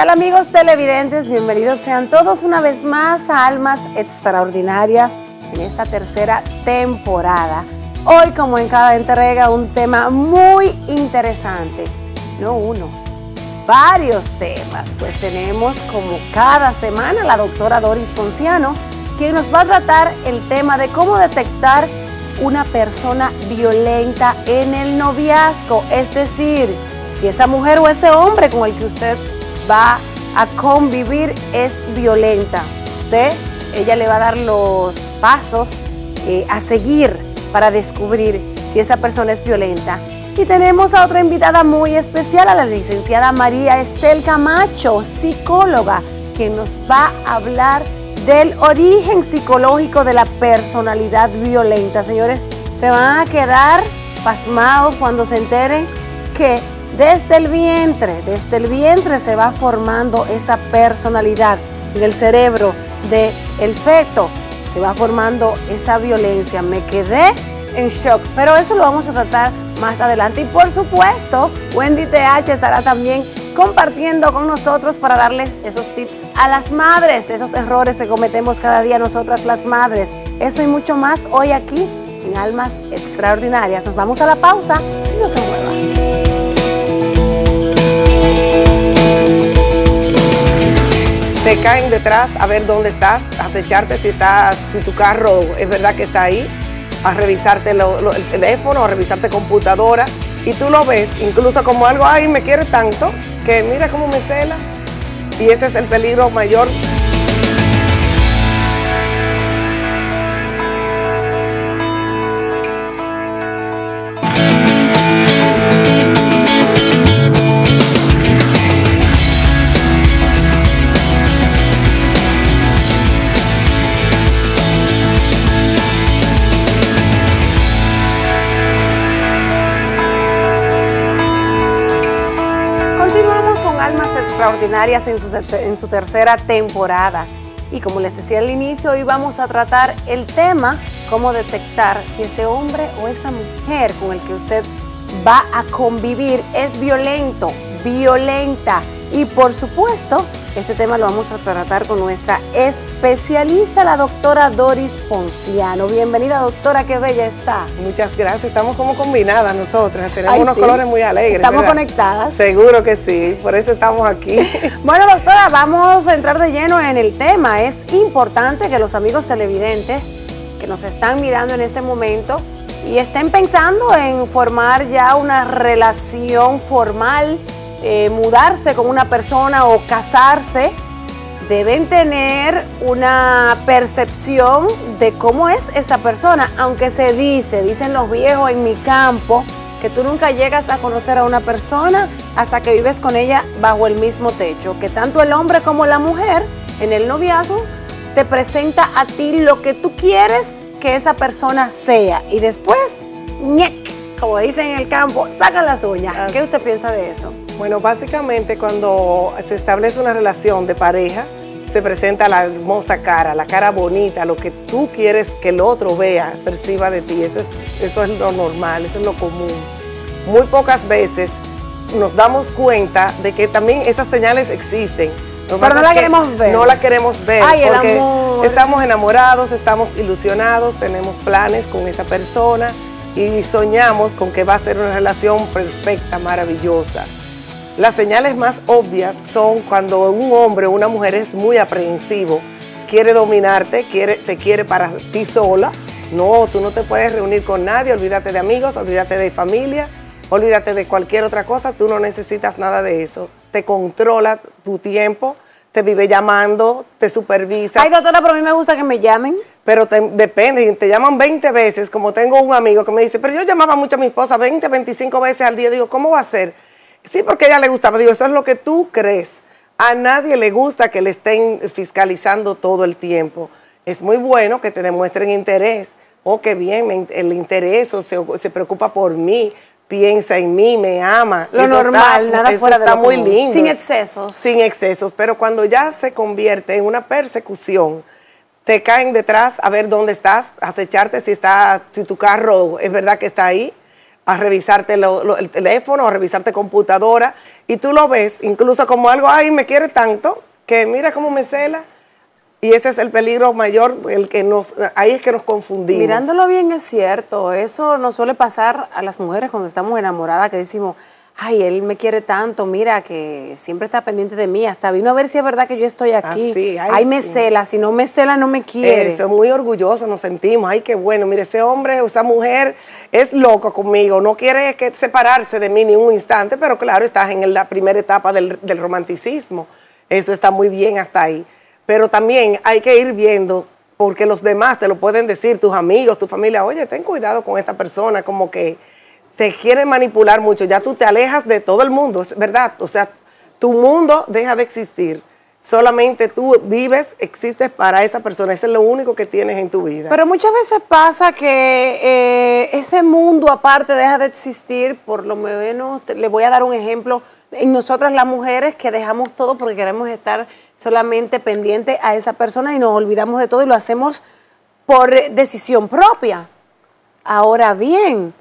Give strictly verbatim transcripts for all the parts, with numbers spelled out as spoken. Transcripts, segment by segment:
tal, amigos televidentes? Bienvenidos sean todos una vez más a Almas Extraordinarias en esta tercera temporada. Hoy, como en cada entrega, un tema muy interesante. No uno, varios temas. Pues tenemos, como cada semana, la doctora Doris Ponciano, quien nos va a tratar el tema de cómo detectar una persona violenta en el noviazgo. Es decir, si esa mujer o ese hombre con el que usted va a convivir es violenta. Usted, ella le va a dar los pasos eh, a seguir para descubrir si esa persona es violenta. Y tenemos a otra invitada muy especial, a la licenciada María Estel Camacho, psicóloga, que nos va a hablar del origen psicológico de la personalidad violenta. Señores, se van a quedar pasmados cuando se enteren que desde el vientre, desde el vientre se va formando esa personalidad. En el cerebro del feto se va formando esa violencia. Me quedé en shock, pero eso lo vamos a tratar más adelante. Y por supuesto, Wendy T H estará también compartiendo con nosotros para darles esos tips a las madres de esos errores que cometemos cada día nosotras las madres. Eso y mucho más hoy aquí en Almas Extraordinarias. Nos vamos a la pausa y no se muevan. Te caen detrás a ver dónde estás, a acecharte si, está, si tu carro es verdad que está ahí, a revisarte lo, lo, el teléfono, a revisarte computadora, y tú lo ves incluso como algo, ay, me quiere tanto, que mira cómo me cela, y ese es el peligro mayor. Extraordinarias en su, en su tercera temporada. Y como les decía al inicio, hoy vamos a tratar el tema cómo detectar si ese hombre o esa mujer con el que usted va a convivir es violento, violenta. Y por supuesto, este tema lo vamos a tratar con nuestra especialista, la doctora Doris Ponciano. Bienvenida, doctora, qué bella está. Muchas gracias, estamos como combinadas nosotras, tenemos Ay, unos sí. colores muy alegres. Estamos ¿verdad? conectadas. Seguro que sí, por eso estamos aquí. Bueno, doctora, vamos a entrar de lleno en el tema. Es importante que los amigos televidentes que nos están mirando en este momento y estén pensando en formar ya una relación formal, Eh, mudarse con una persona o casarse, deben tener una percepción de cómo es esa persona, aunque se dice, dicen los viejos en mi campo, que tú nunca llegas a conocer a una persona hasta que vives con ella bajo el mismo techo, que tanto el hombre como la mujer en el noviazgo te presenta a ti lo que tú quieres que esa persona sea y después, ¡ñec!, como dicen en el campo, sacan las uñas. ¿Qué usted piensa de eso? Bueno, básicamente cuando se establece una relación de pareja, se presenta la hermosa cara, la cara bonita, lo que tú quieres que el otro vea, perciba de ti. Eso es, eso es lo normal, eso es lo común. Muy pocas veces nos damos cuenta de que también esas señales existen. Lo Pero no la queremos ver. No la queremos ver. Ay, el porque amor. Estamos enamorados, estamos ilusionados, tenemos planes con esa persona y soñamos con que va a ser una relación perfecta, maravillosa. Las señales más obvias son cuando un hombre o una mujer es muy aprehensivo, quiere dominarte, quiere, te quiere para ti sola. No, tú no te puedes reunir con nadie, olvídate de amigos, olvídate de familia, olvídate de cualquier otra cosa, tú no necesitas nada de eso. Te controla tu tiempo, te vive llamando, te supervisa. Ay, doctora, pero a mí me gusta que me llamen. Pero te, depende, te llaman veinte veces, como tengo un amigo que me dice, pero yo llamaba mucho a mi esposa veinte, veinticinco veces al día. Digo, ¿cómo va a ser? Sí, porque a ella le gustaba. Digo, eso es lo que tú crees. A nadie le gusta que le estén fiscalizando todo el tiempo. Es muy bueno que te demuestren interés. Oh, qué bien, me, el interés, o se, se preocupa por mí, piensa en mí, me ama. Lo eso normal, está, nada eso fuera de está lo muy común. lindo. Sin excesos. Sin excesos, pero cuando ya se convierte en una persecución, te caen detrás a ver dónde estás, a acecharte si, está, si tu carro es verdad que está ahí, a revisarte lo, lo, el teléfono, a revisarte computadora, y tú lo ves incluso como algo, ay, me quiere tanto, que mira cómo me cela. Y ese es el peligro mayor, el que nos, ahí es que nos confundimos. Mirándolo bien es cierto, eso nos suele pasar a las mujeres cuando estamos enamoradas, que decimos, ay, él me quiere tanto, mira, que siempre está pendiente de mí, hasta vino a ver si es verdad que yo estoy aquí. Así, ay, ay, me sí. cela, si no me cela no me quiere. Eso, muy orgullosos nos sentimos, ay, qué bueno, mire, ese hombre, esa mujer es loco conmigo, no quiere que separarse de mí ni un instante, pero claro, estás en la primera etapa del, del romanticismo, eso está muy bien hasta ahí. Pero también hay que ir viendo, porque los demás te lo pueden decir, tus amigos, tu familia, oye, ten cuidado con esta persona, como que te quieren manipular mucho, ya tú te alejas de todo el mundo, es verdad, o sea, tu mundo deja de existir, solamente tú vives, existes para esa persona, eso es lo único que tienes en tu vida. Pero muchas veces pasa que eh, ese mundo aparte deja de existir, por lo menos, te, le voy a dar un ejemplo, en nosotras las mujeres que dejamos todo porque queremos estar solamente pendiente a esa persona y nos olvidamos de todo y lo hacemos por decisión propia. Ahora bien,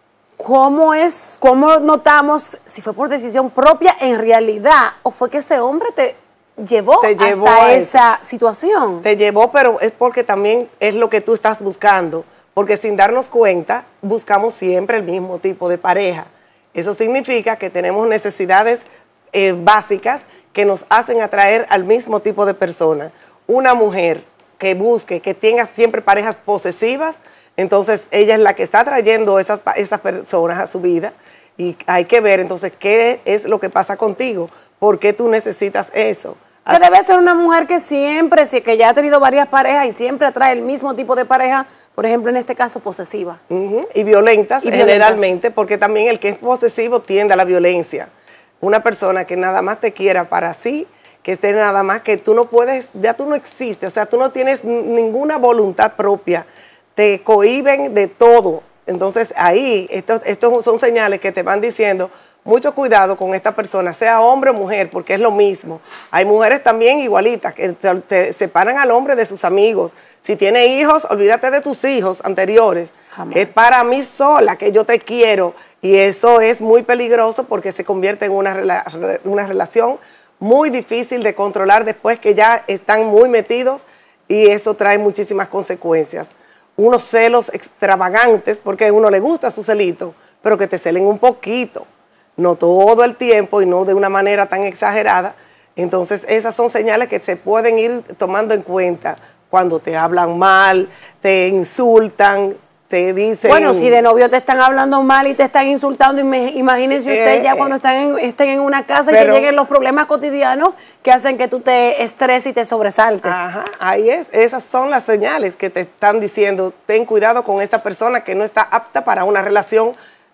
¿cómo es, cómo notamos si fue por decisión propia en realidad o fue que ese hombre te llevó, te llevó hasta a esa situación? Te llevó, pero es porque también es lo que tú estás buscando, porque sin darnos cuenta buscamos siempre el mismo tipo de pareja. Eso significa que tenemos necesidades eh, básicas que nos hacen atraer al mismo tipo de persona. Una mujer que busque, que tenga siempre parejas posesivas, entonces ella es la que está atrayendo esas, esas personas a su vida y hay que ver entonces qué es lo que pasa contigo, por qué tú necesitas eso. Que debe ser una mujer que siempre, si que ya ha tenido varias parejas y siempre atrae el mismo tipo de pareja, por ejemplo, en este caso, posesiva. Uh-huh. Y violentas, y generalmente, violentas. Porque también el que es posesivo tiende a la violencia. Una persona que nada más te quiera para sí, que esté nada más que tú no puedes, ya tú no existes, o sea, tú no tienes ninguna voluntad propia, te cohíben de todo. Entonces ahí, estos, estos son señales que te van diciendo, mucho cuidado con esta persona, sea hombre o mujer, porque es lo mismo. Hay mujeres también igualitas, que te, te separan al hombre de sus amigos. Si tiene hijos, olvídate de tus hijos anteriores. Jamás. Es para mí sola que yo te quiero. Y eso es muy peligroso porque se convierte en una, rela una relación muy difícil de controlar después que ya están muy metidos y eso trae muchísimas consecuencias. Unos celos extravagantes porque a uno le gusta su celito, pero que te celen un poquito, no todo el tiempo y no de una manera tan exagerada. Entonces esas son señales que se pueden ir tomando en cuenta cuando te hablan mal, te insultan, te dicen... Bueno, si de novio te están hablando mal y te están insultando, imagínense usted eh, ya cuando están en, estén en una casa pero, y que lleguen los problemas cotidianos que hacen que tú te estreses y te sobresaltes. Ajá, ahí es, esas son las señales que te están diciendo, ten cuidado con esta persona que no está apta para una relación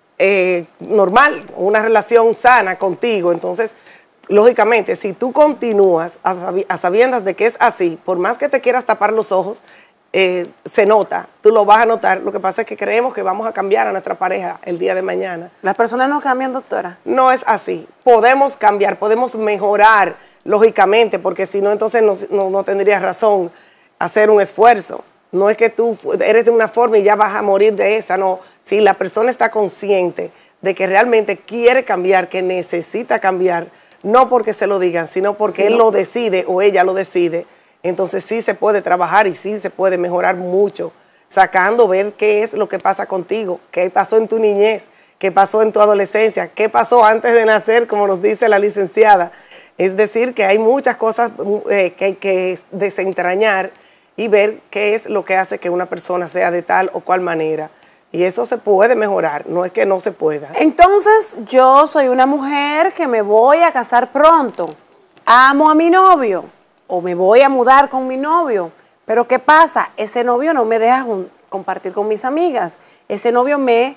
eh, normal, una relación sana contigo. Entonces, lógicamente, si tú continúas a, sabi a sabiendas de que es así, por más que te quieras tapar los ojos, Eh, se nota, tú lo vas a notar. Lo que pasa es que creemos que vamos a cambiar a nuestra pareja el día de mañana. ¿Las personas no cambian, doctora? No es así. Podemos cambiar, podemos mejorar, lógicamente, porque si no, entonces no, no, no tendrías razón hacer un esfuerzo. No es que tú eres de una forma y ya vas a morir de esa, no. Si la persona está consciente de que realmente quiere cambiar, que necesita cambiar, no porque se lo digan, sino porque sí, él lo decide o ella lo decide, entonces sí se puede trabajar y sí se puede mejorar mucho, sacando, ver qué es lo que pasa contigo, qué pasó en tu niñez, qué pasó en tu adolescencia, qué pasó antes de nacer, como nos dice la licenciada. Es decir, que hay muchas cosas eh, que hay que desentrañar y ver qué es lo que hace que una persona sea de tal o cual manera. Y eso se puede mejorar, no es que no se pueda. Entonces, yo soy una mujer que me voy a casar pronto, amo a mi novio, o me voy a mudar con mi novio, pero ¿qué pasa? Ese novio no me deja compartir con mis amigas, ese novio me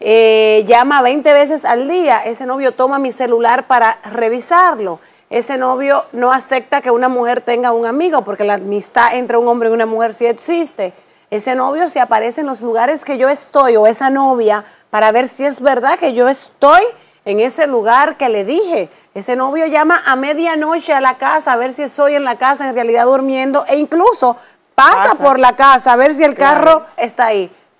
eh, llama veinte veces al día, ese novio toma mi celular para revisarlo, ese novio no acepta que una mujer tenga un amigo, porque la amistad entre un hombre y una mujer sí existe, ese novio se aparece en los lugares que yo estoy, o esa novia, para ver si es verdad que yo estoy en ese lugar que le dije. Ese novio llama a medianoche a la casa a ver si estoy en la casa en realidad durmiendo e incluso pasa, pasa. por la casa a ver si el carro claro. está ahí.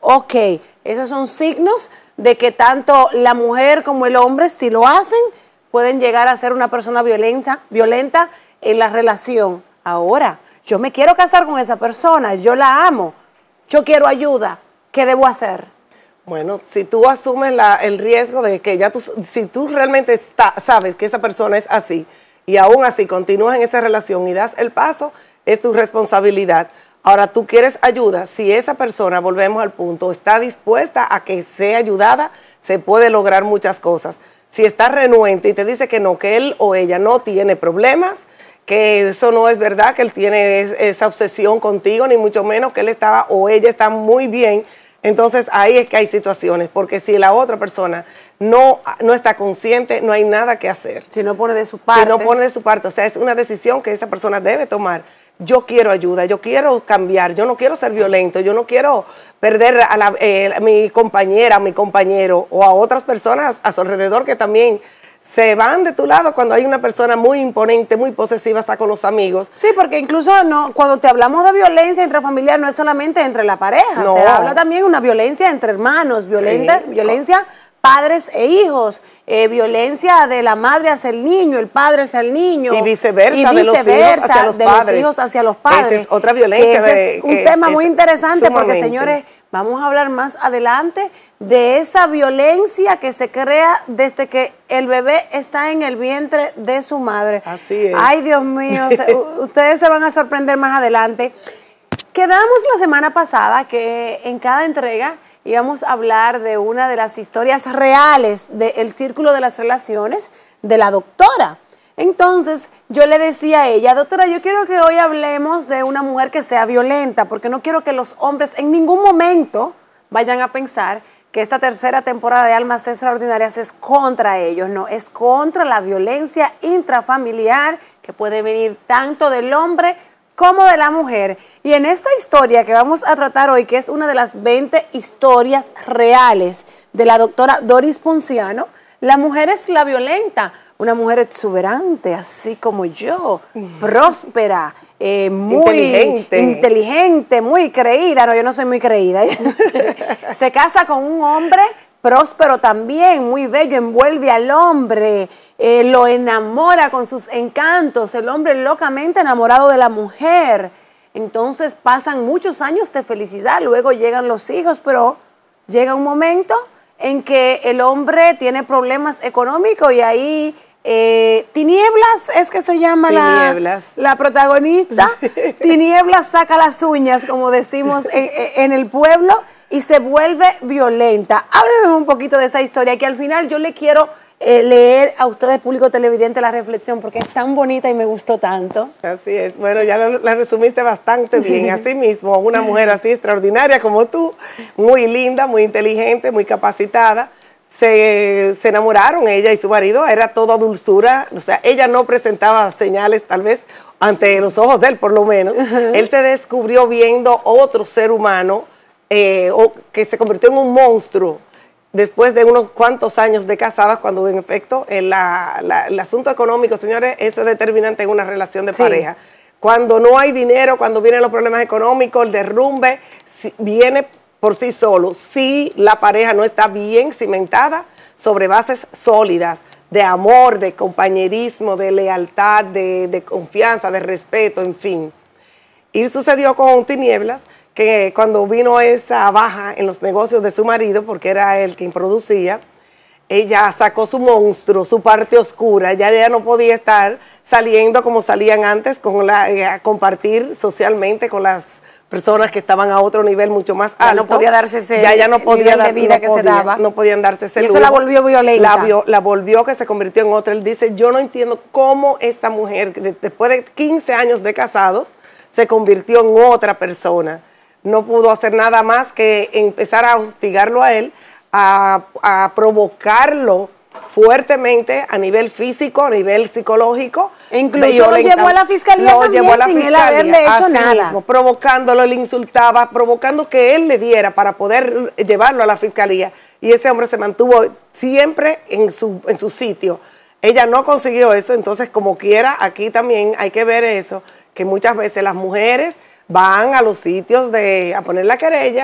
Ok, esos son signos de que tanto la mujer como el hombre, si lo hacen, pueden llegar a ser una persona violenta, violenta en la relación. Ahora, yo me quiero casar con esa persona, yo la amo, yo quiero ayuda, ¿qué debo hacer? Bueno, si tú asumes la, el riesgo de que ya tú, si tú realmente está, sabes que esa persona es así y aún así continúas en esa relación y das el paso, es tu responsabilidad. Ahora, tú quieres ayuda, si esa persona, volvemos al punto, está dispuesta a que sea ayudada, se puede lograr muchas cosas. Si está renuente y te dice que no, que él o ella no tiene problemas, que eso no es verdad, que él tiene es, esa obsesión contigo, ni mucho menos que él está o ella está muy bien, entonces ahí es que hay situaciones, porque si la otra persona no, no está consciente, no hay nada que hacer. Si no pone de su parte. Si no pone de su parte, o sea, es una decisión que esa persona debe tomar. Yo quiero ayuda, yo quiero cambiar, yo no quiero ser violento, yo no quiero perder a, la, eh, a mi compañera, a mi compañero o a otras personas a su alrededor que también se van de tu lado cuando hay una persona muy imponente, muy posesiva hasta con los amigos. Sí, porque incluso no, cuando te hablamos de violencia intrafamiliar no es solamente entre la pareja, no. se habla también de una violencia entre hermanos, violenta, sí. violencia padres e hijos, eh, violencia de la madre hacia el niño, el padre hacia el niño. Y viceversa, y viceversa de los hijos hacia los de padres. los hijos hacia los padres. Esa es otra violencia. Ese de, es un es, tema es, muy interesante sumamente. Porque, señores, vamos a hablar más adelante de esa violencia que se crea desde que el bebé está en el vientre de su madre. Así es. Ay, Dios mío, se, ustedes se van a sorprender más adelante. Quedamos la semana pasada que en cada entrega íbamos a hablar de una de las historias reales del círculo de las relaciones de la doctora. Entonces, yo le decía a ella, doctora, yo quiero que hoy hablemos de una mujer que sea violenta, porque no quiero que los hombres en ningún momento vayan a pensar que esta tercera temporada de Almas Extraordinarias es contra ellos, no, es contra la violencia intrafamiliar que puede venir tanto del hombre como de la mujer. Y en esta historia que vamos a tratar hoy, que es una de las veinte historias reales de la doctora Doris Ponciano, la mujer es la violenta, una mujer exuberante, así como yo, próspera, eh, muy inteligente. inteligente, muy creída. No, yo no soy muy creída. Se casa con un hombre próspero también, muy bello, envuelve al hombre, eh, lo enamora con sus encantos, el hombre locamente enamorado de la mujer. Entonces pasan muchos años de felicidad, luego llegan los hijos, pero llega un momento en que el hombre tiene problemas económicos y ahí eh, Tinieblas es que se llama Tinieblas. la, la protagonista. Tinieblas saca las uñas, como decimos en, en el pueblo, y se vuelve violenta. Háblenme un poquito de esa historia, que al final yo le quiero eh, leer a ustedes, público televidente, la reflexión, porque es tan bonita y me gustó tanto. Así es, bueno, ya la, la resumiste bastante bien. Así mismo, una mujer así extraordinaria como tú, muy linda, muy inteligente, muy capacitada, se, se enamoraron ella y su marido, era toda dulzura, o sea, ella no presentaba señales, tal vez, ante los ojos de él, por lo menos. Uh-huh. Él se descubrió viendo otro ser humano, Eh, o que se convirtió en un monstruo después de unos cuantos años de casadas, cuando en efecto el, la, la, el asunto económico, señores, eso es determinante en una relación de sí. pareja. Cuando no hay dinero, cuando vienen los problemas económicos, el derrumbe si, viene por sí solo. Si la pareja no está bien cimentada sobre bases sólidas de amor, de compañerismo, de lealtad, de, de confianza, de respeto, en fin. Y sucedió con Tinieblas, que cuando vino esa baja en los negocios de su marido, porque era él quien producía, ella sacó su monstruo, su parte oscura, ya ella no podía estar saliendo como salían antes, con la, eh, a compartir socialmente con las personas que estaban a otro nivel mucho más alto. Ya no podía darse ese ya, ya no podía dar, de vida no que podía, se daba. No podían darse ese y eso lujo. la volvió violenta. La, vio, la volvió que se convirtió en otra. Él dice, yo no entiendo cómo esta mujer, después de quince años de casados, se convirtió en otra persona. No pudo hacer nada más que empezar a hostigarlo a él, a, a provocarlo fuertemente a nivel físico, a nivel psicológico. E incluso lo llevó a la fiscalía lo también, llevó a la sin fiscalía, él haberle hecho así nada. Mismo, provocándolo, le insultaba, provocando que él le diera para poder llevarlo a la fiscalía. Y ese hombre se mantuvo siempre en su, en su sitio. Ella no consiguió eso, entonces como quiera, aquí también hay que ver eso, que muchas veces las mujeres van a los sitios de, a poner la querella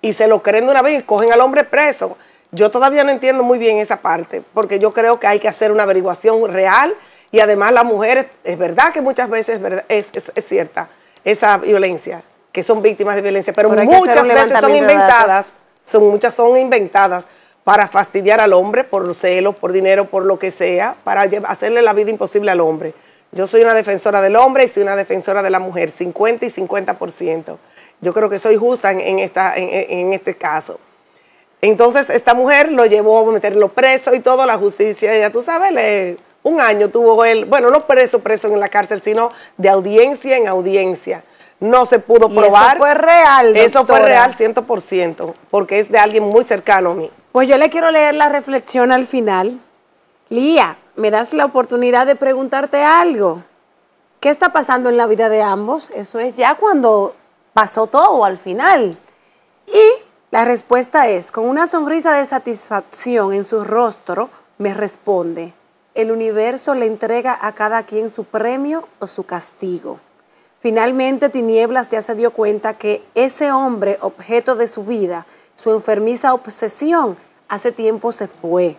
y se lo creen de una vez y cogen al hombre preso. Yo todavía no entiendo muy bien esa parte, porque yo creo que hay que hacer una averiguación real y además las mujeres, es verdad que muchas veces es, verdad, es, es, es cierta esa violencia, que son víctimas de violencia, pero, pero muchas veces son inventadas, son, muchas son inventadas para fastidiar al hombre por los celos, por dinero, por lo que sea, para hacerle la vida imposible al hombre. Yo soy una defensora del hombre y soy una defensora de la mujer, cincuenta y cincuenta por ciento. Yo creo que soy justa en, en, esta, en, en este caso. Entonces, esta mujer lo llevó a meterlo preso y todo, la justicia, ya tú sabes, le, un año tuvo él, bueno, no preso, preso en la cárcel, sino de audiencia en audiencia. No se pudo probar. Eso fue real, doctora. Eso fue real cien por ciento, porque es de alguien muy cercano a mí. Pues yo le quiero leer la reflexión al final. Lía, ¿me das la oportunidad de preguntarte algo? ¿Qué está pasando en la vida de ambos? Eso es ya cuando pasó todo al final. Y la respuesta es, con una sonrisa de satisfacción en su rostro, me responde, el universo le entrega a cada quien su premio o su castigo. Finalmente, Tinieblas ya se dio cuenta que ese hombre, objeto de su vida, su enfermiza obsesión, hace tiempo se fue.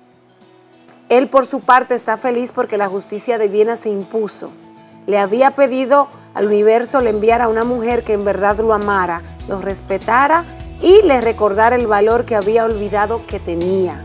Él, por su parte, está feliz porque la justicia divina se impuso. Le había pedido al universo le enviara a una mujer que en verdad lo amara, lo respetara y le recordara el valor que había olvidado que tenía.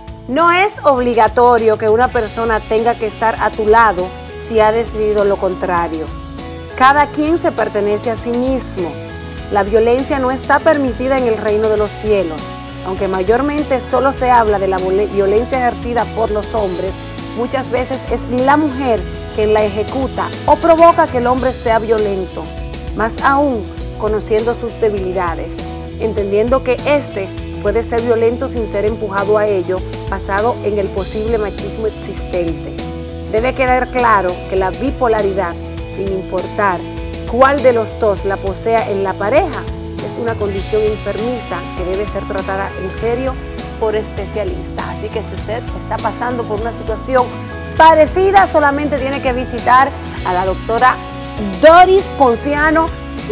No es obligatorio que una persona tenga que estar a tu lado si ha decidido lo contrario. Cada quien se pertenece a sí mismo. La violencia no está permitida en el reino de los cielos. Aunque mayormente solo se habla de la violencia ejercida por los hombres, muchas veces es la mujer quien la ejecuta o provoca que el hombre sea violento. Más aún, conociendo sus debilidades, entendiendo que éste puede ser violento sin ser empujado a ello, basado en el posible machismo existente. Debe quedar claro que la bipolaridad, sin importar cuál de los dos la posea en la pareja, es una condición enfermiza que debe ser tratada en serio por especialistas. Así que si usted está pasando por una situación parecida, solamente tiene que visitar a la doctora Doris Ponciano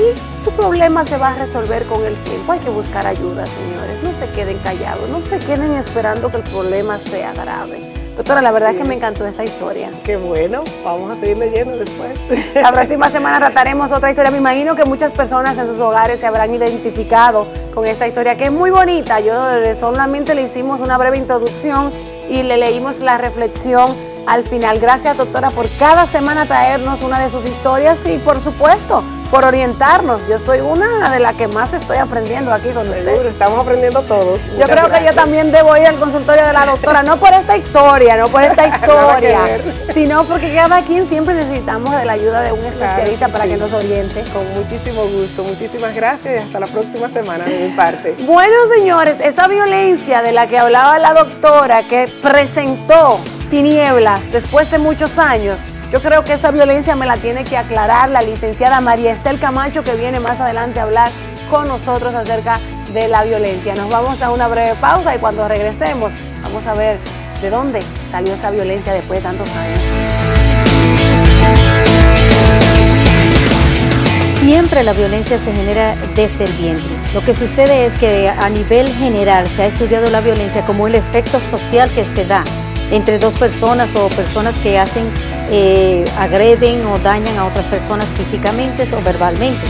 y su problema se va a resolver con el tiempo. Hay que buscar ayuda, señores. No se queden callados, no se queden esperando que el problema sea grave. Doctora, la verdad sí. es que me encantó esta historia. Qué bueno, vamos a seguir leyendo después. La próxima semana trataremos otra historia. Me imagino que muchas personas en sus hogares se habrán identificado con esta historia, que es muy bonita. Yo solamente le hicimos una breve introducción y le leímos la reflexión al final. Gracias, doctora, por cada semana traernos una de sus historias y, por supuesto, por orientarnos. Yo soy una de las que más estoy aprendiendo aquí con usted. Seguro, estamos aprendiendo todos. Yo creo gracias. que yo también debo ir al consultorio de la doctora, no por esta historia, no por esta historia, sino porque cada quien siempre necesitamos de la ayuda de un especialista claro, para sí. que nos oriente. Con muchísimo gusto, muchísimas gracias y hasta la próxima semana de mi parte. Bueno, señores, esa violencia de la que hablaba la doctora, que presentó Tinieblas después de muchos años, yo creo que esa violencia me la tiene que aclarar la licenciada María Estel Camacho, que viene más adelante a hablar con nosotros acerca de la violencia. Nos vamos a una breve pausa y cuando regresemos vamos a ver de dónde salió esa violencia después de tantos años. Siempre la violencia se genera desde el vientre. Lo que sucede es que a nivel general se ha estudiado la violencia como el efecto social que se da entre dos personas o personas que hacen, eh, agreden o dañan a otras personas físicamente o verbalmente.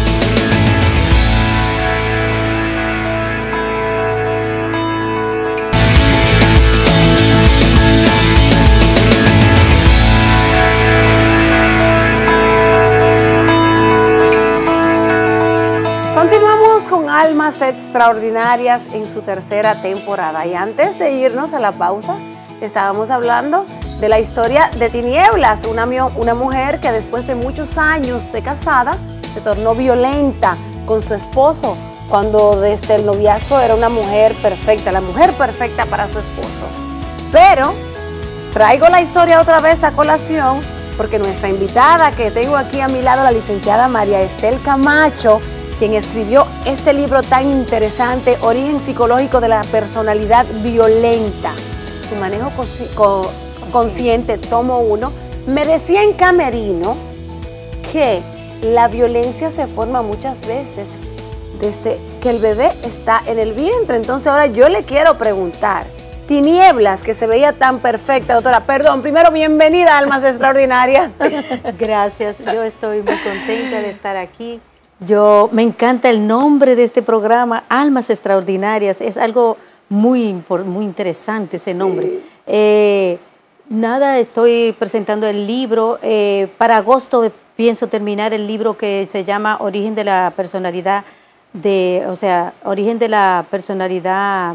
Continuamos con Almas Extraordinarias en su tercera temporada y antes de irnos a la pausa, estábamos hablando de la historia de Tinieblas, una, una mujer que después de muchos años de casada se tornó violenta con su esposo, cuando desde el noviazgo era una mujer perfecta, la mujer perfecta para su esposo. Pero traigo la historia otra vez a colación porque nuestra invitada que tengo aquí a mi lado, la licenciada María Estel Camacho, quien escribió este libro tan interesante, Origen Psicológico de la Personalidad Violenta, su manejo consciente, tomo uno, me decía en camerino que la violencia se forma muchas veces desde que el bebé está en el vientre. Entonces ahora yo le quiero preguntar, Tinieblas, que se veía tan perfecta, doctora, perdón, primero bienvenida a Almas Extraordinarias. Gracias, yo estoy muy contenta de estar aquí. Yo, me encanta el nombre de este programa, Almas Extraordinarias, es algo muy, muy interesante ese nombre. Sí. Eh, nada, estoy presentando el libro, eh, para agosto pienso terminar el libro que se llama Origen de la Personalidad, de, o sea, Origen de la Personalidad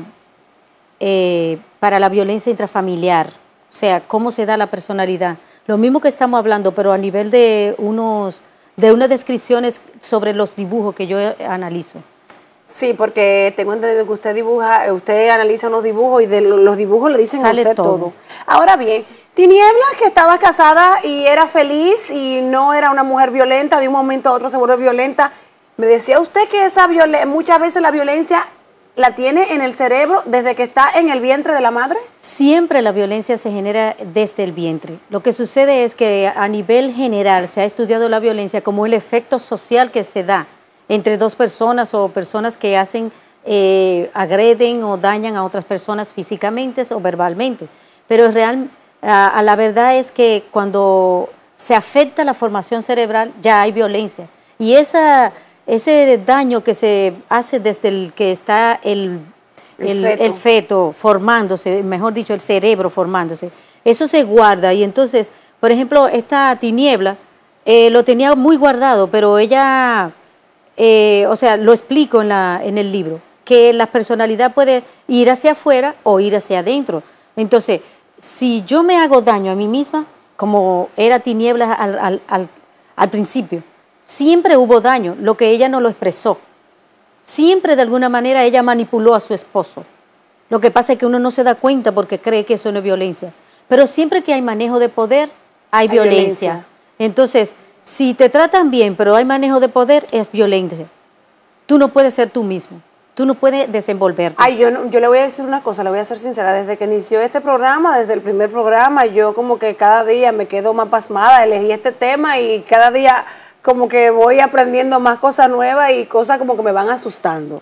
eh, para la Violencia Intrafamiliar, o sea, cómo se da la personalidad. Lo mismo que estamos hablando, pero a nivel de unos... de unas descripciones sobre los dibujos que yo analizo. Sí, porque tengo entendido que usted dibuja, usted analiza unos dibujos y de los dibujos le dicen Sale a usted todo. todo. Ahora bien, Tinieblas, que estaba casada y era feliz y no era una mujer violenta, de un momento a otro se vuelve violenta, me decía usted que esa violencia, muchas veces la violencia la tiene en el cerebro desde que está en el vientre de la madre. Siempre la violencia se genera desde el vientre. Lo que sucede es que a nivel general se ha estudiado la violencia como el efecto social que se da entre dos personas o personas que hacen, eh, agreden o dañan a otras personas físicamente o verbalmente. Pero real, a, a la verdad es que cuando se afecta la formación cerebral ya hay violencia. Y esa... ese daño que se hace desde el que está el, el, el, feto. el feto formándose, mejor dicho, el cerebro formándose, eso se guarda. Y entonces, por ejemplo, esta Tiniebla eh, lo tenía muy guardado, pero ella, eh, o sea, lo explico en, la, en el libro, que la personalidad puede ir hacia afuera o ir hacia adentro. Entonces, si yo me hago daño a mí misma, como era Tiniebla al, al, al, al principio, siempre hubo daño, lo que ella no lo expresó. Siempre de alguna manera ella manipuló a su esposo. Lo que pasa es que uno no se da cuenta porque cree que eso no es violencia. Pero siempre que hay manejo de poder, hay, hay violencia. violencia. Entonces, si te tratan bien, pero hay manejo de poder, es violencia. Tú no puedes ser tú mismo. Tú no puedes desenvolverte. Ay, yo, no, yo le voy a decir una cosa, le voy a ser sincera. Desde que inició este programa, desde el primer programa, yo como que cada día me quedo más pasmada. Elegí este tema y cada día... como que voy aprendiendo más cosas nuevas y cosas como que me van asustando.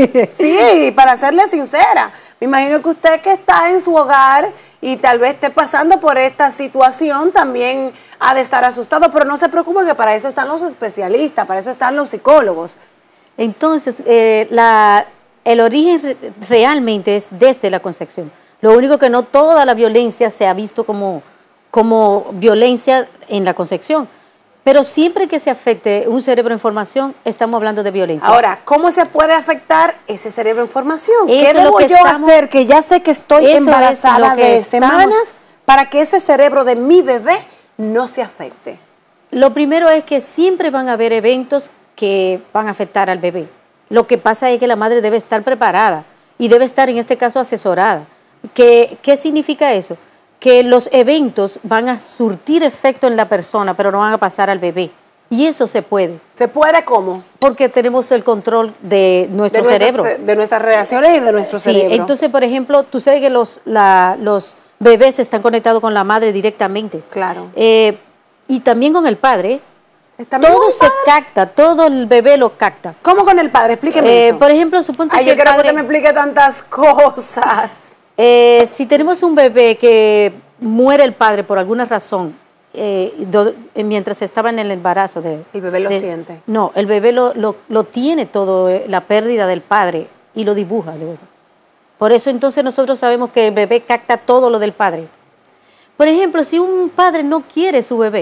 Sí, para serle sincera, me imagino que usted que está en su hogar y tal vez esté pasando por esta situación también ha de estar asustado, pero no se preocupe que para eso están los especialistas, para eso están los psicólogos. Entonces, eh, la, el origen re, realmente es desde la concepción. Lo único que no toda la violencia se ha visto como, como violencia en la concepción. Pero siempre que se afecte un cerebro en formación, estamos hablando de violencia. Ahora, ¿cómo se puede afectar ese cerebro en formación? Eso ¿Qué debo que yo estamos, hacer? Que ya sé que estoy embarazada de estamos, semanas para que ese cerebro de mi bebé no se afecte. Lo primero es que siempre van a haber eventos que van a afectar al bebé. Lo que pasa es que la madre debe estar preparada y debe estar, en este caso, asesorada. ¿Qué, qué significa eso? Que los eventos van a surtir efecto en la persona, pero no van a pasar al bebé. Y eso se puede. ¿Se puede cómo? Porque tenemos el control de nuestro de cerebro. Nuestras, de nuestras reacciones y de nuestro sí, cerebro. Entonces, por ejemplo, tú sabes que los, la, los bebés están conectados con la madre directamente. Claro. Eh, y también con el padre. ¿También todo con el se padre? capta, todo el bebé lo capta. ¿Cómo con el padre? Explíqueme eh, eso. Por ejemplo, suponte Ay, que yo quiero padre, que usted me explique tantas cosas. Eh, si tenemos un bebé que muere el padre por alguna razón, eh, do, eh, mientras estaba en el embarazo. De, el bebé lo de, siente. No, el bebé lo, lo, lo tiene todo, eh, la pérdida del padre, y lo dibuja luego. Por eso entonces nosotros sabemos que el bebé capta todo lo del padre. Por ejemplo, si un padre no quiere su bebé,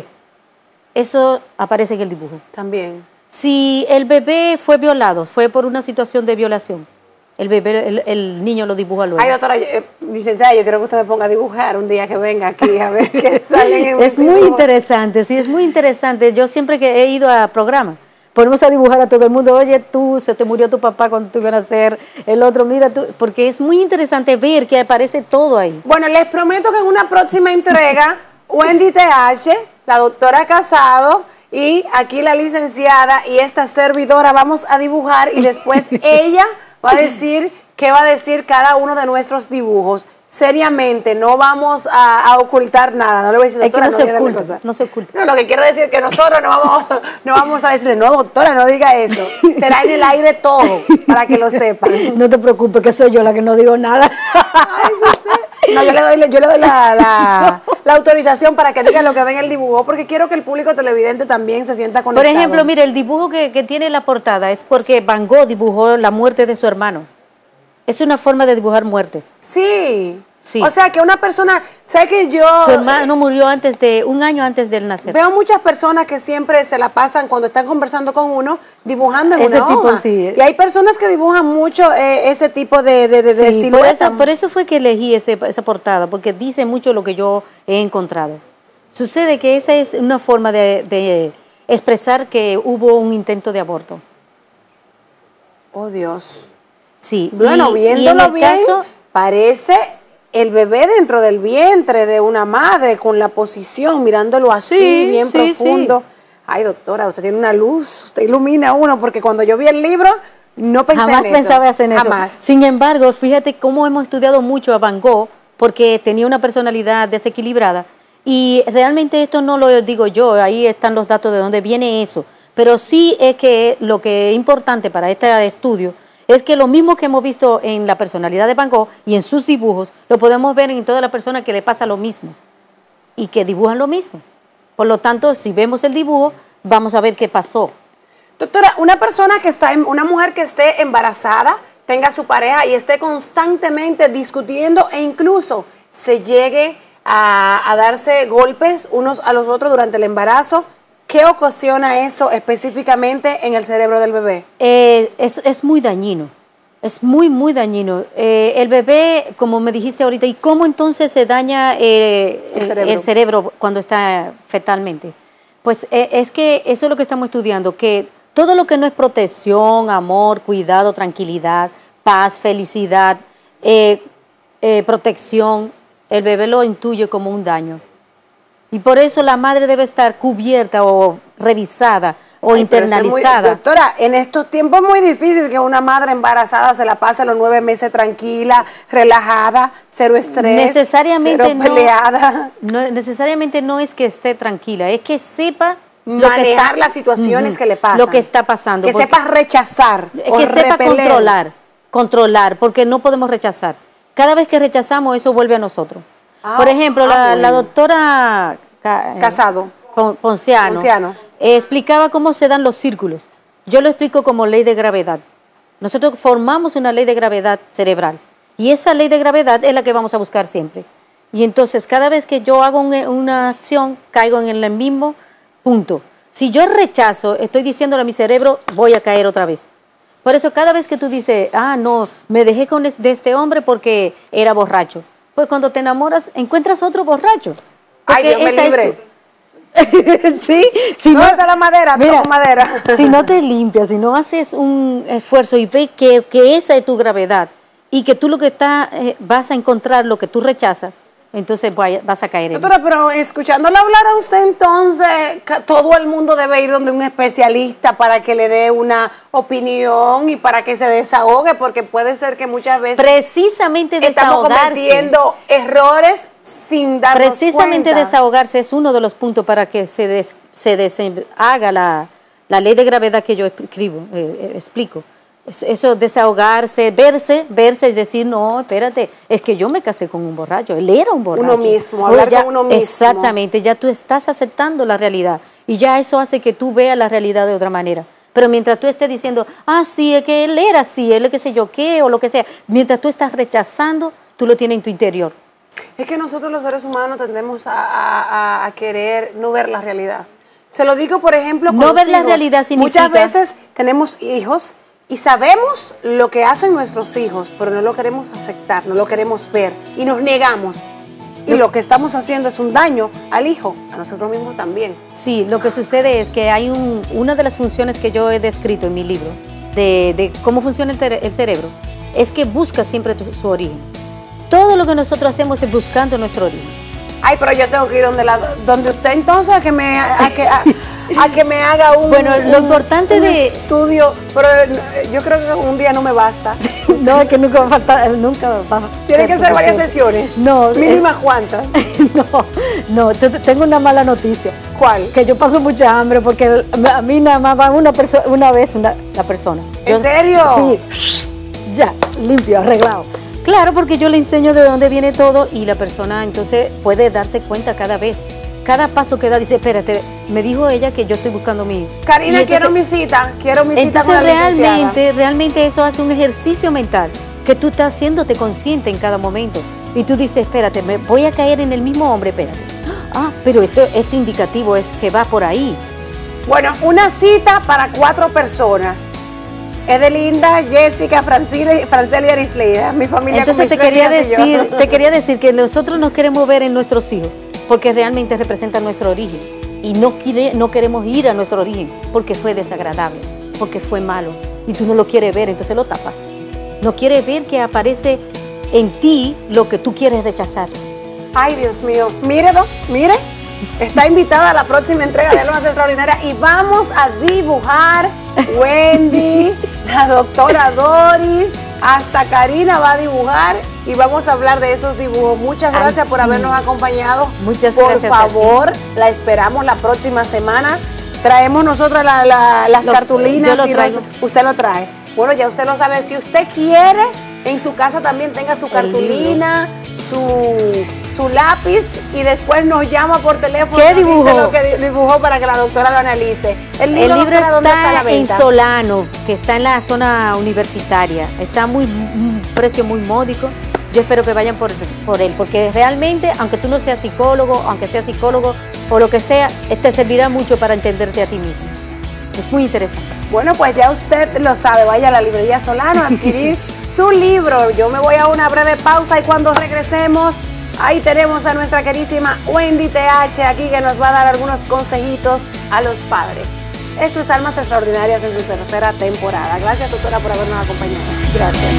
eso aparece en el dibujo. También. Si el bebé fue violado, fue por una situación de violación, El bebé, el, el niño lo dibuja luego. Ay, doctora, eh, licenciada, yo quiero que usted me ponga a dibujar un día que venga aquí a ver qué salen en Es muy dibujos. interesante, sí, es muy interesante. Yo siempre que he ido a programas, ponemos a dibujar a todo el mundo. Oye, tú, se te murió tu papá cuando tú ibas a nacer, el otro, mira tú, porque es muy interesante ver que aparece todo ahí. Bueno, les prometo que en una próxima entrega, Wendy T H, la doctora Casado, y aquí la licenciada y esta servidora vamos a dibujar y después ella va a decir qué va a decir cada uno de nuestros dibujos. seriamente, no vamos a, a ocultar nada. No le voy a decir, doctora, es que no, no, se oculta, no se oculta. No, lo que quiero decir es que nosotros no vamos, no vamos a decirle, no, doctora, no diga eso. Será en el aire todo, para que lo sepan. No te preocupes, que soy yo la que no digo nada. Ay, ¿sí usted? No, yo le doy, yo le doy la, la, la autorización para que diga lo que ve en el dibujo, porque quiero que el público televidente también se sienta conectado. Por ejemplo, mire, el dibujo que, que tiene la portada es porque Van Gogh dibujó la muerte de su hermano. Es una forma de dibujar muerte. Sí. Sí. O sea, que una persona, ¿sabe que yo? Su hermano murió antes de, un año antes del nacer. Veo muchas personas que siempre se la pasan cuando están conversando con uno, dibujando en Ese una tipo, hoja. sí. Y hay personas que dibujan mucho eh, ese tipo de, de, de, de Sí, silueta. por eso, por eso fue que elegí ese, esa portada, porque dice mucho lo que yo he encontrado. Sucede que esa es una forma de, de expresar que hubo un intento de aborto. Oh, Dios. Sí. Bueno, y, viéndolo y en el bien, caso, parece el bebé dentro del vientre de una madre, con la posición, mirándolo así, Sí, bien sí, profundo. sí. Ay, doctora, usted tiene una luz, usted ilumina a uno, porque cuando yo vi el libro, no pensé jamás en eso. pensaba hacer eso. Jamás. Sin embargo, fíjate cómo hemos estudiado mucho a Van Gogh, porque tenía una personalidad desequilibrada. Y realmente esto no lo digo yo, ahí están los datos de dónde viene eso. Pero sí es que lo que es importante para este estudio es que lo mismo que hemos visto en la personalidad de Van Gogh y en sus dibujos, lo podemos ver en todas las personas que le pasa lo mismo y que dibujan lo mismo. Por lo tanto, si vemos el dibujo, vamos a ver qué pasó. Doctora, una persona que está, en, una mujer que esté embarazada, tenga su pareja y esté constantemente discutiendo e incluso se llegue a, a darse golpes unos a los otros durante el embarazo, ¿qué ocasiona eso específicamente en el cerebro del bebé? Eh, es, es muy dañino, es muy, muy dañino. Eh, el bebé, como me dijiste ahorita, ¿y cómo entonces se daña eh, el, el, cerebro. el cerebro cuando está fetalmente? Pues eh, es que eso es lo que estamos estudiando, que todo lo que no es protección, amor, cuidado, tranquilidad, paz, felicidad, eh, eh, protección, el bebé lo intuye como un daño. Y por eso la madre debe estar cubierta o revisada o Ay, internalizada. Muy, doctora, en estos tiempos es muy difícil que una madre embarazada se la pase los nueve meses tranquila, relajada, cero estrés, necesariamente cero peleada. No, no, necesariamente no es que esté tranquila, es que sepa manejar lo que está, las situaciones uh-huh, que le pasan. Lo que está pasando. Que sepa rechazar. Que o sepa repeler. controlar, controlar, porque no podemos rechazar. Cada vez que rechazamos, eso vuelve a nosotros. Ah, Por ejemplo, ah, la, bueno. la doctora Casado, Ponciano, Ponciano. Eh, explicaba cómo se dan los círculos. Yo lo explico como ley de gravedad. Nosotros formamos una ley de gravedad cerebral y esa ley de gravedad es la que vamos a buscar siempre. Y entonces, cada vez que yo hago un, una acción, caigo en el mismo punto. Si yo rechazo, estoy diciéndole a mi cerebro, voy a caer otra vez. Por eso, cada vez que tú dices, ah, no, me dejé con de este hombre porque era borracho. Pues cuando te enamoras, encuentras otro borracho. Ay, Dios me libre. Sí, si no, no está la madera, mira, madera. Si no te limpias, si no haces un esfuerzo y ves que, que esa es tu gravedad y que tú lo que estás, eh, vas a encontrar lo que tú rechazas, entonces vaya, vas a caer en Doctora, pero escuchándole hablar a usted, entonces, todo el mundo debe ir donde un especialista para que le dé una opinión y para que se desahogue, porque puede ser que muchas veces precisamente estamos cometiendo errores sin darnos Precisamente cuenta. Desahogarse es uno de los puntos para que se, des, se deshaga la, la ley de gravedad que yo escribo, eh, explico. Eso, desahogarse, verse, verse y decir, no, espérate, es que yo me casé con un borracho, él era un borracho. Uno mismo, hablar ya, con uno mismo. Exactamente, ya tú estás aceptando la realidad y ya eso hace que tú veas la realidad de otra manera. Pero mientras tú estés diciendo, ah, sí, es que él era así, él es qué sé yo qué, o lo que sea, mientras tú estás rechazando, tú lo tienes en tu interior. Es que nosotros los seres humanos tendemos a, a, a querer no ver la realidad. Se lo digo, por ejemplo, con no los ver hijos. la realidad significa... Muchas veces tenemos hijos y sabemos lo que hacen nuestros hijos, pero no lo queremos aceptar, no lo queremos ver y nos negamos. Y lo que estamos haciendo es un daño al hijo, a nosotros mismos también. Sí, lo que sucede es que hay un, una de las funciones que yo he descrito en mi libro, de, de cómo funciona el, el cerebro, es que busca siempre tu, su origen. Todo lo que nosotros hacemos es buscando nuestro origen. Ay, pero yo tengo que ir donde, la, donde usted entonces a que me, a que, a, a que me haga un, bueno, lo un, importante un de estudio, pero yo creo que un día no me basta. No, es que nunca va a faltar, nunca va a Tiene que ser varias suficiente. sesiones. No. ¿Mínima eh, cuántas? No, no, te- te- tengo una mala noticia. ¿Cuál? Que yo paso mucha hambre porque a mí nada más va una, perso- una vez una, la persona. ¿En Yo- serio? Sí, ya, limpio, arreglado. Claro, porque yo le enseño de dónde viene todo y la persona entonces puede darse cuenta cada vez. Cada paso que da dice, espérate, me dijo ella que yo estoy buscando mi hijo. Karina, Y entonces- quiero mi cita, quiero mi cita con Entonces la licenciada. realmente, realmente eso hace un ejercicio mental que tú estás haciéndote consciente en cada momento. Y tú dices, espérate, me voy a caer en el mismo hombre, espérate. Ah, pero esto, este indicativo es que va por ahí. Bueno, una cita para cuatro personas. Edelinda, Jessica, Francile- Franceli y Arisleida. Mi familia con Entonces te mis tres quería hijas y yo. decir, te quería decir que nosotros nos queremos ver en nuestros hijos, porque realmente representan nuestro origen. Y no, quiere, no queremos ir a nuestro origen, porque fue desagradable, porque fue malo. Y tú no lo quieres ver, entonces lo tapas. No quieres ver que aparece en ti lo que tú quieres rechazar. Ay, Dios mío. Mire, Doc, mire. Está invitada a la próxima entrega de Almas Extraordinarias y vamos a dibujar Wendy, la doctora Doris, hasta Karina va a dibujar y vamos a hablar de esos dibujos. Muchas Ay, gracias por sí. habernos acompañado. Muchas por gracias a ti. favor, la esperamos la próxima semana. Traemos nosotros la- la- las Los- cartulinas. yo lo y los- traigo. usted lo trae. Bueno, ya usted lo sabe. Si usted quiere, en su casa también tenga su cartulina, su, su lápiz y después nos llama por teléfono. ¿Qué nos dice dibujó? lo que di- dibujó para que la doctora lo analice. El El libro, libro doctora, ¿dónde está a la está en venta? Solano, que está en la zona universitaria. Está muy un precio muy módico. Yo espero que vayan por, por él, porque realmente, aunque tú no seas psicólogo, aunque seas psicólogo o lo que sea, te servirá mucho para entenderte a ti mismo. Es muy interesante. Bueno, pues ya usted lo sabe, vaya a la librería Solano a adquirir su libro. Yo me voy a una breve pausa y cuando regresemos, ahí tenemos a nuestra querísima Wendy T H aquí que nos va a dar algunos consejitos a los padres. Esto es Almas Extraordinarias en su tercera temporada. Gracias, doctora, por habernos acompañado. Gracias.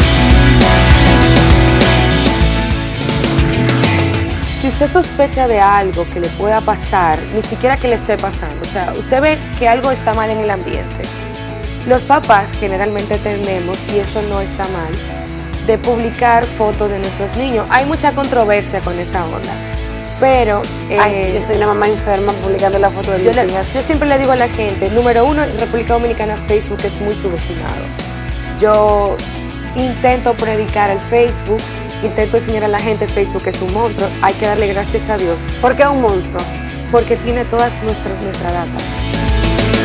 Si usted sospecha de algo que le pueda pasar, ni siquiera que le esté pasando, o sea, usted ve que algo está mal en el ambiente. Los papás generalmente tendemos, y eso no está mal, de publicar fotos de nuestros niños. Hay mucha controversia con esa onda, pero eh, Ay, yo soy una mamá enferma publicando la foto de yo, mis le- hijas. yo siempre le digo a la gente, número uno, en República Dominicana Facebook es muy subestimado. Yo intento predicar el Facebook, intento enseñar a la gente Facebook es un monstruo, hay que darle gracias a Dios, ¿Por qué un monstruo? porque tiene todas nuestras, nuestra data.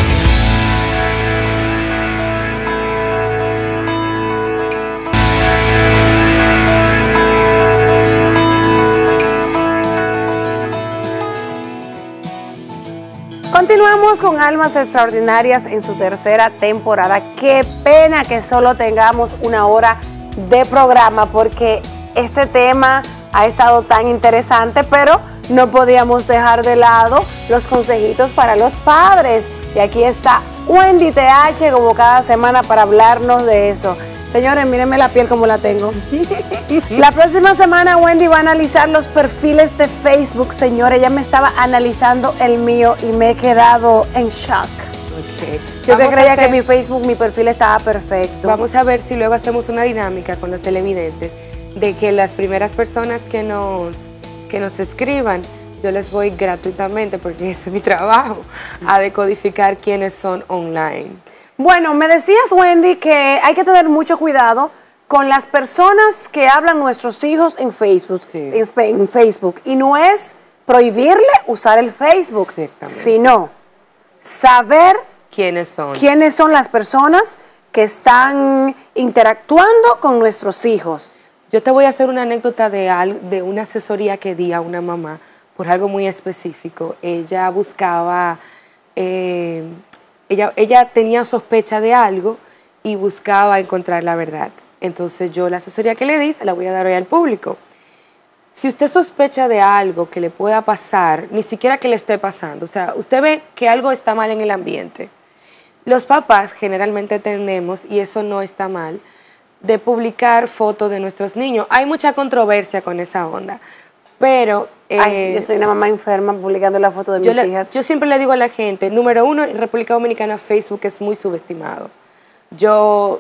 Continuamos con Almas Extraordinarias en su tercera temporada. Qué pena que solo tengamos una hora de programa porque este tema ha estado tan interesante, pero no podíamos dejar de lado los consejitos para los padres. Y aquí está Wendy T H como cada semana para hablarnos de eso. Señores, mírenme la piel como la tengo. La próxima semana Wendy va a analizar los perfiles de Facebook, señores. Ella me estaba analizando el mío y me he quedado en shock. Okay. Yo te Vamos a creía hacer- que mi Facebook, mi perfil estaba perfecto. Vamos a ver si luego hacemos una dinámica con los televidentes de que las primeras personas que nos, que nos escriban, yo les voy gratuitamente, porque ese es mi trabajo, a decodificar quiénes son online. Bueno, me decías, Wendy, que hay que tener mucho cuidado con las personas que hablan nuestros hijos en Facebook, Sí. en, Spe- en Facebook. Y no es prohibirle usar el Facebook, Exactamente. sino saber ¿Quiénes son? quiénes son las personas que están interactuando con nuestros hijos. Yo te voy a hacer una anécdota de, al- de una asesoría que di a una mamá por algo muy específico. Ella buscaba, eh, ella, ella tenía sospecha de algo y buscaba encontrar la verdad. Entonces yo la asesoría que le di se la voy a dar hoy al público. Si usted sospecha de algo que le pueda pasar, ni siquiera que le esté pasando, o sea, usted ve que algo está mal en el ambiente, los papás generalmente tendemos, y eso no está mal, de publicar fotos de nuestros niños. Hay mucha controversia con esa onda, pero eh, Ay, yo soy una mamá enferma publicando la foto de yo, mis le- hijas. yo siempre le digo a la gente, número uno, en República Dominicana Facebook es muy subestimado. Yo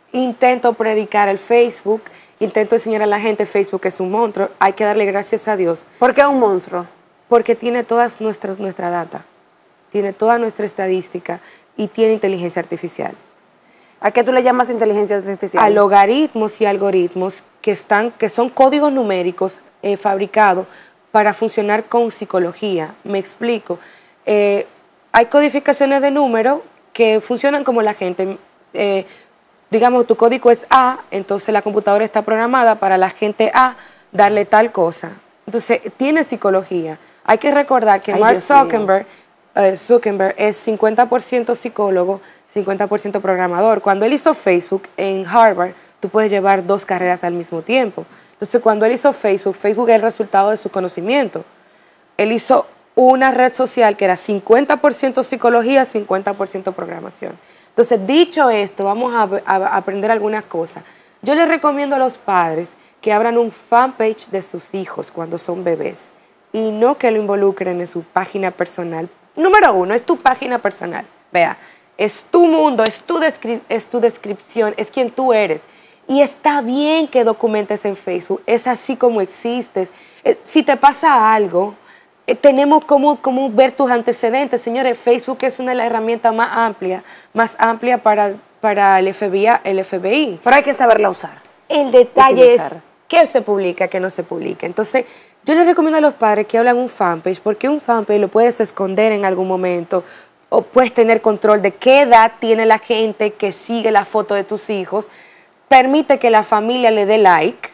intento predicar el Facebook, intento enseñar a la gente Facebook es un monstruo, hay que darle gracias a Dios. ¿Por qué un monstruo? Porque tiene todas nuestras, nuestra data, tiene toda nuestra estadística y tiene inteligencia artificial. ¿A qué tú le llamas inteligencia artificial? A logaritmos y algoritmos que, están, que son códigos numéricos eh, fabricados para funcionar con psicología. Me explico. Eh, hay codificaciones de números que funcionan como la gente. Eh, digamos, tu código es A, entonces la computadora está programada para la gente A darle tal cosa. Entonces, tiene psicología. Hay que recordar que Ay, Mark Zuckerberg, uh, Zuckerberg es cincuenta por ciento psicólogo, cincuenta por ciento programador. Cuando él hizo Facebook en Harvard, tú puedes llevar dos carreras al mismo tiempo. Entonces, cuando él hizo Facebook, Facebook es el resultado de su conocimiento. Él hizo una red social que era cincuenta por ciento psicología, cincuenta por ciento programación. Entonces, dicho esto, vamos a, a, a aprender algunas cosas. Yo les recomiendo a los padres que abran un fanpage de sus hijos cuando son bebés y no que lo involucren en su página personal. Número uno, es tu página personal. Vea, es tu mundo, es tu, descri es tu descripción, es quien tú eres. Y está bien que documentes en Facebook, es así como existes. Eh, si te pasa algo, eh, tenemos como, como ver tus antecedentes. Señores, Facebook es una de las herramientas más amplias, más amplia para, para el F B I, el F B I. Pero hay que saberla usar. El detalle utilizar. es qué se publica, qué no se publica. Entonces, yo les recomiendo a los padres que hablan un fanpage, porque un fanpage lo puedes esconder en algún momento, o puedes tener control de qué edad tiene la gente que sigue la foto de tus hijos, permite que la familia le dé like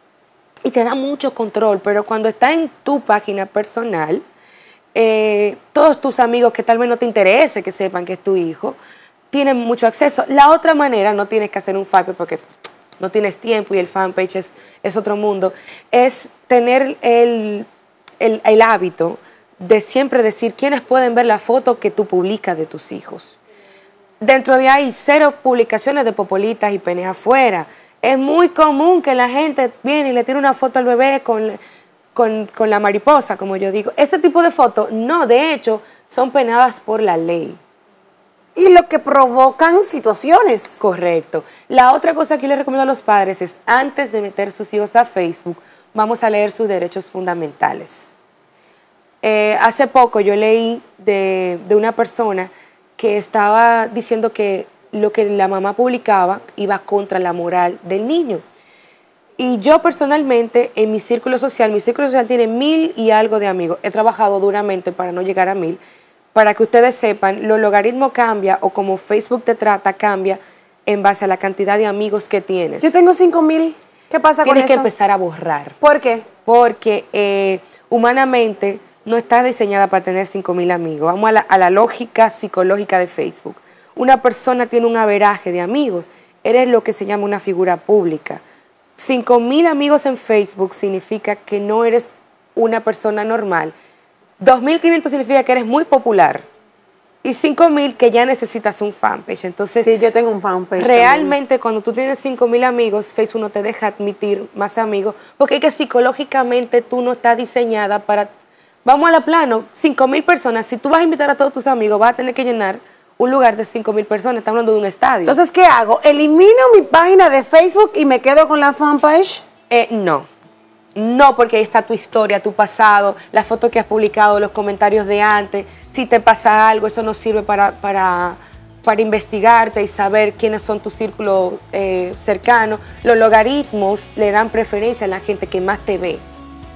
y te da mucho control, pero cuando está en tu página personal, eh, todos tus amigos que tal vez no te interese que sepan que es tu hijo, tienen mucho acceso. La otra manera, no tienes que hacer un fanpage porque no tienes tiempo y el fanpage es, es otro mundo, es tener el, el, el hábito de siempre decir quiénes pueden ver la foto que tú publicas de tus hijos. Dentro de ahí, cero publicaciones de popolitas y penes afuera. Es muy común que la gente viene y le tire una foto al bebé con, con, con la mariposa, como yo digo. Ese tipo de fotos, no, de hecho, son penadas por la ley. Y lo que provocan situaciones. Correcto. La otra cosa que les recomiendo a los padres es, antes de meter sus hijos a Facebook, vamos a leer sus derechos fundamentales. Eh, hace poco yo leí de, de una persona que estaba diciendo que lo que la mamá publicaba iba contra la moral del niño. Y yo personalmente, en mi círculo social, mi círculo social tiene mil y algo de amigos. He trabajado duramente para no llegar a mil. Para que ustedes sepan, los logaritmos cambian o como Facebook te trata cambia en base a la cantidad de amigos que tienes. Yo tengo cinco mil. ¿Qué pasa con eso? Tienes que empezar a borrar. ¿Por qué? Porque eh, humanamente no está diseñada para tener cinco mil amigos. Vamos a la, a la lógica psicológica de Facebook. Una persona tiene un averaje de amigos. Eres lo que se llama una figura pública. cinco mil amigos en Facebook significa que no eres una persona normal. dos mil quinientos significa que eres muy popular. Y cinco mil que ya necesitas un fanpage. Entonces, sí, yo tengo un fanpage. Realmente también. Cuando tú tienes cinco mil amigos, Facebook no te deja admitir más amigos, porque es que psicológicamente tú no estás diseñada para... Vamos a la plano, cinco mil personas, si tú vas a invitar a todos tus amigos, vas a tener que llenar un lugar de cinco mil personas, estamos hablando de un estadio. Entonces, ¿qué hago? ¿Elimino mi página de Facebook y me quedo con la fanpage? Eh, no. No, porque ahí está tu historia, tu pasado, la foto que has publicado, los comentarios de antes. Si te pasa algo, eso nos sirve para, para, para investigarte y saber quiénes son tus círculos eh, cercanos. Los logaritmos le dan preferencia a la gente que más te ve.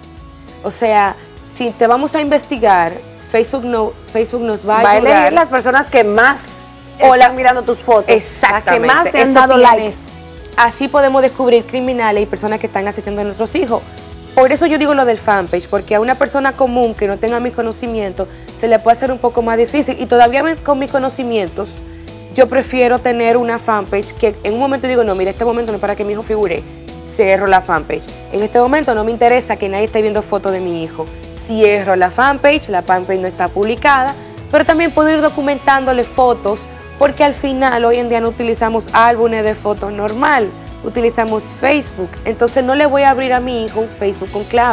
O sea, si te vamos a investigar, Facebook, no, Facebook nos va a va ayudar. Va a elegir las personas que más o están mirando tus fotos. Exactamente. Las que más te han Eso dado tienes. likes. Así podemos descubrir criminales y personas que están asistiendo a nuestros hijos. Por eso yo digo lo del fanpage, porque a una persona común que no tenga mis conocimientos se le puede hacer un poco más difícil. Y todavía con mis conocimientos, yo prefiero tener una fanpage que en un momento digo, no, mira, este momento no es para que mi hijo figure, cierro la fanpage. En este momento no me interesa que nadie esté viendo fotos de mi hijo, cierro la fanpage, la fanpage no está publicada, pero también puedo ir documentándole fotos, porque al final hoy en día no utilizamos álbumes de fotos normal, utilizamos Facebook. Entonces no le voy a abrir a mi hijo un Facebook con clave,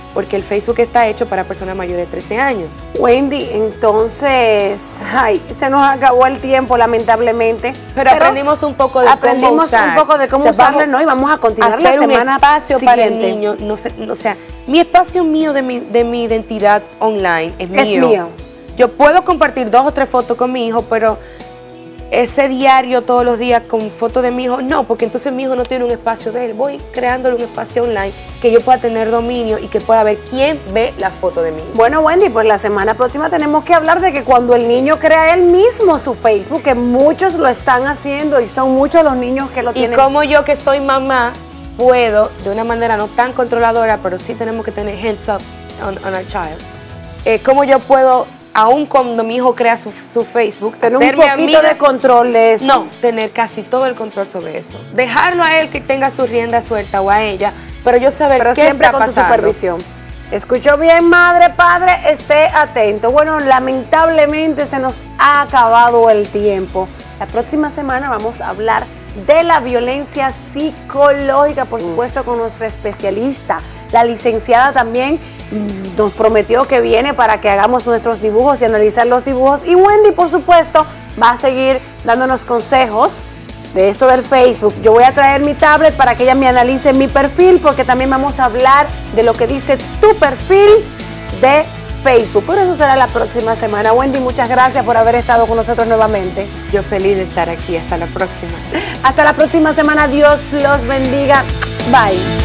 porque el Facebook está hecho para personas mayores de trece años. Wendy, entonces, ay, se nos acabó el tiempo lamentablemente. Pero, pero aprendimos un poco de aprendimos cómo usar. un poco de cómo o sea, usarlo, ¿no? Y vamos a continuar hacer la semana un espacio siguiente. para el niño. No sé, o sea, mi espacio mío de mi, de mi identidad online es mío. Es mío. Yo puedo compartir dos o tres fotos con mi hijo, pero ese diario todos los días con fotos de mi hijo, no, porque entonces mi hijo no tiene un espacio de él. Voy creándole un espacio online que yo pueda tener dominio y que pueda ver quién ve la foto de mi hijo. Bueno, Wendy, pues la semana próxima tenemos que hablar de que cuando el niño crea él mismo su Facebook, que muchos lo están haciendo y son muchos los niños que lo Y tienen. como yo que soy mamá, puedo, de una manera no tan controladora, pero sí tenemos que tener hands up on, on our child, eh, cómo yo puedo, aun cuando mi hijo crea su, su Facebook, tener un hacerme poquito amiga, de control de eso. no, tener casi todo el control sobre eso. Dejarlo a él que tenga su rienda suelta o a ella, pero yo saber pero qué siempre está con tu pasando. supervisión. ¿Escuchó bien, madre, padre? Esté atento. Bueno, lamentablemente se nos ha acabado el tiempo. La próxima semana vamos a hablar de la violencia psicológica, por supuesto, con nuestra especialista. La licenciada también nos prometió que viene para que hagamos nuestros dibujos y analizar los dibujos. Y Wendy, por supuesto, va a seguir dándonos consejos de esto del Facebook. Yo voy a traer mi tablet para que ella me analice mi perfil, porque también vamos a hablar de lo que dice tu perfil de Facebook. Por eso será la próxima semana. Wendy, muchas gracias por haber estado con nosotros nuevamente. Yo feliz de estar aquí. Hasta la próxima. Hasta la próxima semana. Dios los bendiga. Bye.